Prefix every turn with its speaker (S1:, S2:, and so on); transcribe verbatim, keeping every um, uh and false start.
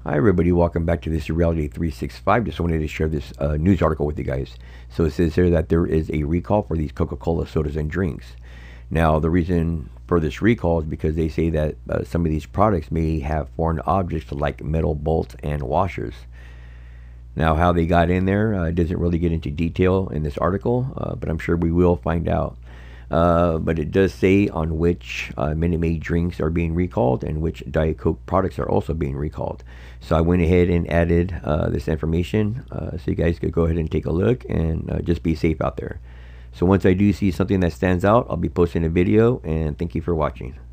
S1: Hi everybody, welcome back to this Reality three sixty-five. Just wanted to share this uh, news article with you guys. So it says here that there is a recall for these Coca-Cola sodas and drinks. Now the reason for this recall is because they say that uh, some of these products may have foreign objects like metal bolts and washers. Now how they got in there uh, doesn't really get into detail in this article, uh, but I'm sure we will find out. Uh, but it does say on which uh, Minute Maid drinks are being recalled and which Diet Coke products are also being recalled. So I went ahead and added uh, this information uh, so you guys could go ahead and take a look and uh, just be safe out there. So once I do see something that stands out, I'll be posting a video, and thank you for watching.